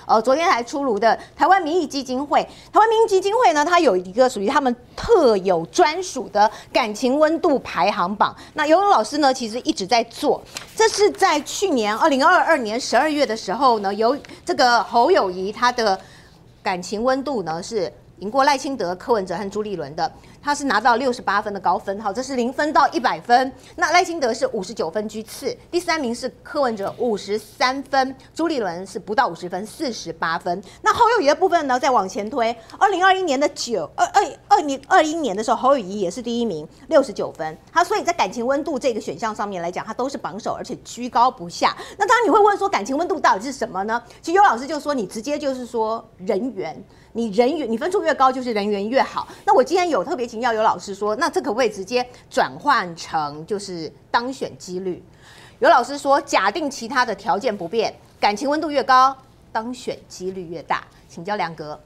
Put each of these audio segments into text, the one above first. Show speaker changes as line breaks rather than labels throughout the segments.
昨天才出炉的台湾民意基金会。台湾民意基金会呢，它有一个属于他们特有专属的感情温度排行榜。那游泳老师呢，其实一直在做，这是在去年2022年12月的时候呢，由这个侯友宜他的感情温度呢是赢过赖清德、柯文哲和朱立伦的。他是拿到68分的高分，好，这是0分到100分。那赖清德是59分居次，第3名是柯文哲53分，朱立伦是不到50分48分。那侯友宜的部分呢，再往前推，2021年的2021年的时候，侯友宜也是第1名，69分。他所以在感情温度这个选项上面来讲，他都是榜首，而且居高不下。那当然你会问说，感情温度到底是什么呢？其实尤老师就说，你直接就是说人缘。你分数越高，就是人缘越好。那我今天有特别请教尤老师说，那这可不可以直接转换成就是当选几率？尤老师说，假定其他的条件不变，感情温度越高，当选几率越大。请教梁哥。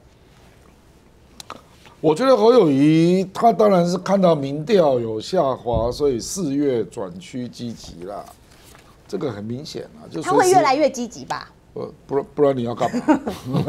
我觉得侯友宜他当然是看到民调有下滑，所以4月转趋积极啦，这个很明显啊，就
他会越来越积极吧？
不然你要干嘛？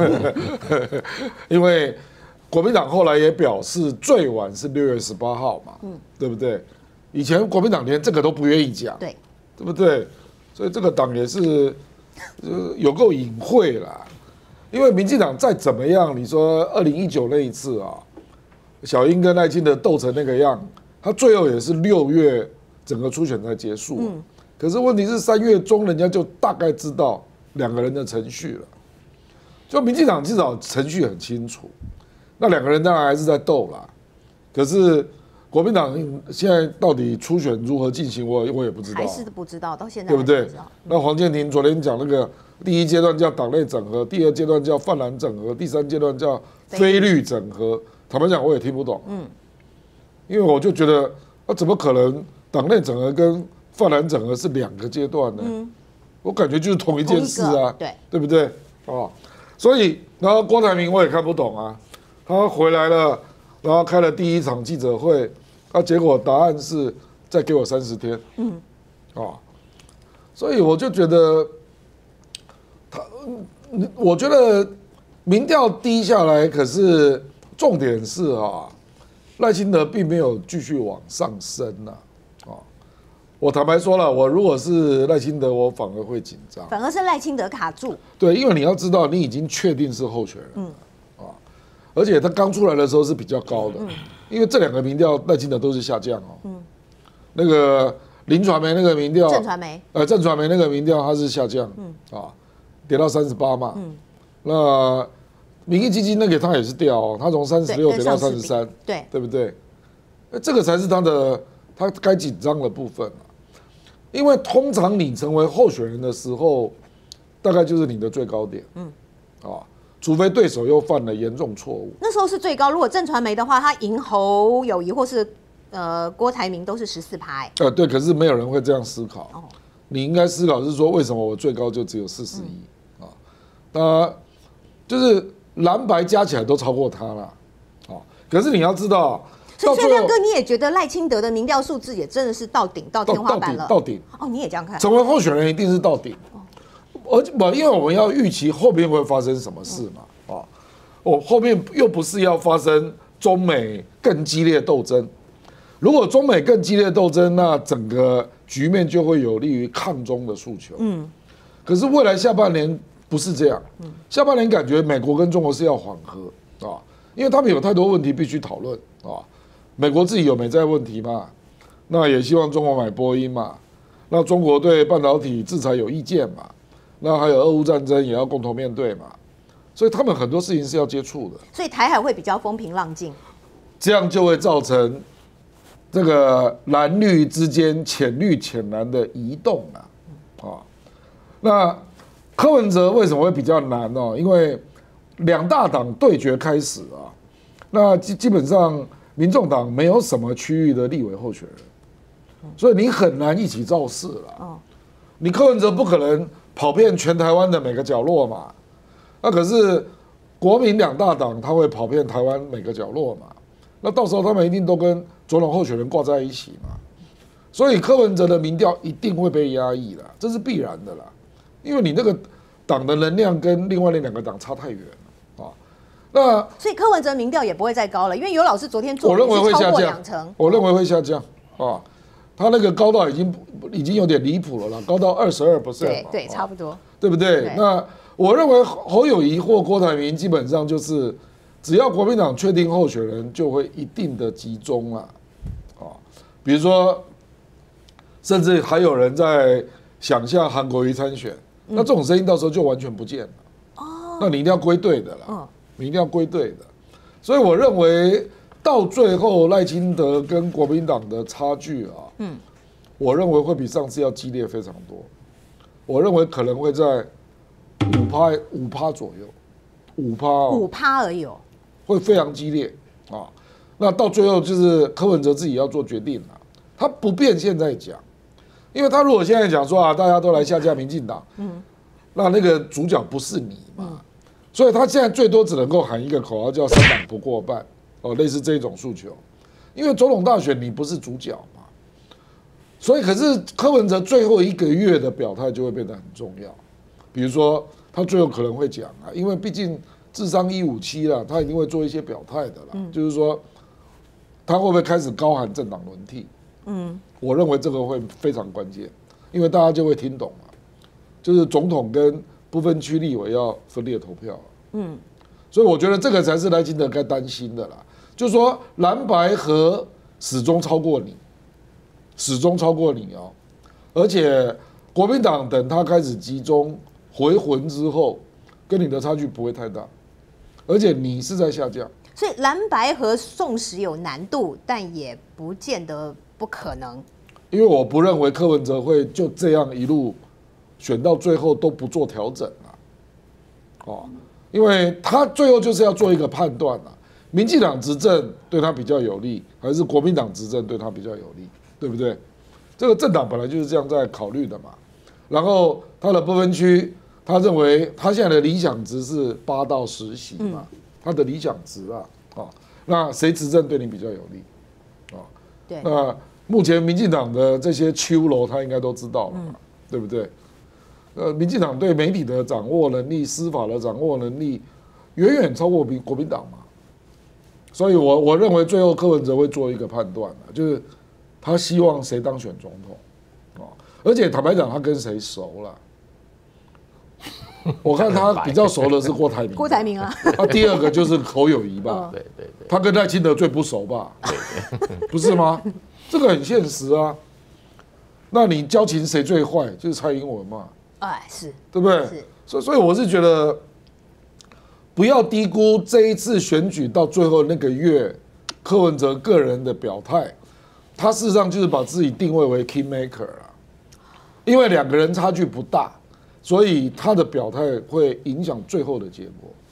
因为国民党后来也表示，最晚是6月18号嘛，对不对？以前国民党连这个都不愿意讲，对不对？所以这个党也是有够隐晦啦。因为民进党再怎么样，你说2019那一次啊，小英跟赖清德斗成那个样，他最后也是6月整个初选才结束。可是问题是3月中，人家就大概知道2个人的程序了，就民进党至少程序很清楚，那2个人当然还是在斗啦。可是国民党现在到底初选如何进行，我也不知道，
还是不知道，到现在
对不对？那黄健庭昨天讲那个第1阶段叫党内整合，第2阶段叫泛蓝整合，第3阶段叫非绿整合。坦白讲，我也听不懂，因为我就觉得，怎么可能党内整合跟泛蓝整合是2个阶段呢？我感觉就是同一件事啊，对不对？哦，所以然后郭台铭我也看不懂啊，他回来了，然后开了第1场记者会，结果答案是再给我30天，所以我就觉得我觉得民调低下来，可是重点是赖清德并没有继续往上升啊。我坦白说了，我如果是赖清德，我反而会紧张，
反而是赖清德卡住。
对，因为你要知道，你已经确定是候选人，而且他刚出来的时候是比较高的，因为这2个民调赖清德都是下降那个林传媒那个民调，
正传媒
那个民调它是下降，跌到38嘛，那民意基金那个它也是掉，它从36跌到33，对不对？这个才是他该紧张的部分。因为通常你成为候选人的时候，大概就是你的最高点，除非对手又犯了严重错误。
那时候是最高，如果正传媒的话，他赢侯友宜或是郭台铭都是14%。
对，可是没有人会这样思考。你应该思考是说，为什么我最高就只有41啊？就是蓝白加起来都超过他了，可是你要知道。
所以亮哥，你也觉得赖清德的民调数字也真的是到顶到天花板了？
到顶
哦，你也这样看？
成为候选人一定是到顶，而且因为我们要预期后面会发生什么事嘛，后面又不是要发生中美更激烈斗争。如果中美更激烈斗争，那整个局面就会有利于抗中的诉求。可是未来下半年不是这样，下半年感觉美国跟中国是要缓和因为他们有太多问题必须讨论美国自己有美债问题嘛，那也希望中国买波音嘛，那中国对半导体制裁有意见嘛，那还有俄乌战争也要共同面对嘛，所以他们很多事情是要接触的。
所以台海会比较风平浪静，
这样就会造成这个蓝绿之间浅绿浅蓝的移动那柯文哲为什么会比较难呢？因为2大党对决开始那基本上。民众党没有什么区域的立委候选人，所以你很难一起造势了。你柯文哲不可能跑遍全台湾的每个角落嘛，那可是国民2大党他会跑遍台湾每个角落嘛，那到时候他们一定都跟总统候选人挂在一起嘛，所以柯文哲的民调一定会被压抑了，这是必然的啦，因为你那个党的能量跟另外那2个党差太远了啊。那
所以柯文哲民调也不会再高了，因为尤老师昨天做
我认为会下
降
，2成，我认为会下降啊。他那个高到已经有点离谱了啦，高到22%，
对，差不多，
对不对？那我认为侯友宜或郭台铭基本上就是，只要国民党确定候选人，就会一定的集中啊，比如说，甚至还有人在想象韩国瑜参选，那这种声音到时候就完全不见了。哦，那你一定要归队的啦，你一定要归队的。所以我认为到最后赖清德跟国民党的差距啊，我认为会比上次要激烈非常多。我认为可能会在5%左右，5%
而已哦，
会非常激烈啊。那到最后就是柯文哲自己要做决定了，他不便现在讲，因为他如果现在讲说啊，大家都来下架民进党，那个主角不是你嘛，所以他现在最多只能够喊一个口号叫3党不过半，类似这种诉求，因为总统大选你不是主角嘛，所以可是柯文哲最后1个月的表态就会变得很重要，比如说他最后可能会讲啊，因为毕竟智商157啦，他一定会做一些表态的啦，就是说。他会不会开始高喊政党轮替？我认为这个会非常关键，因为大家就会听懂了，就是总统跟不分区立委要分裂投票。所以我觉得这个才是赖清德该担心的啦，就是说蓝白合始终超过你，哦，而且国民党等他开始集中回魂之后，跟你的差距不会太大，而且你是在下降。
所以蓝白合纵使有难度，但也不见得不可能。
因为我不认为柯文哲会就这样一路选到最后都不做调整了，因为他最后就是要做一个判断了，民进党执政对他比较有利，还是国民党执政对他比较有利，对不对？这个政党本来就是这样在考虑的嘛。然后他的不分区，他认为他现在的理想值是8到10席嘛。他的理想值那谁执政对你比较有利
对，
那目前民进党的这些秋楼他应该都知道了嘛，对不对？民进党对媒体的掌握能力、司法的掌握能力，远远超过国民党嘛。所以我认为最后柯文哲会做一个判断，就是他希望谁当选总统而且坦白讲，他跟谁熟了？我看他比较熟的是郭台铭，
啊，
第2个就是侯友宜吧，
对，
他跟赖清德最不熟吧，不是吗？这个很现实啊。那你交情谁最坏？就是蔡英文嘛，
是，
对不对？所以我是觉得，不要低估这一次选举到最后那个月，柯文哲个人的表态，他事实上就是把自己定位为 key maker 啊，因为2个人差距不大。所以他的表态会影响最后的结果。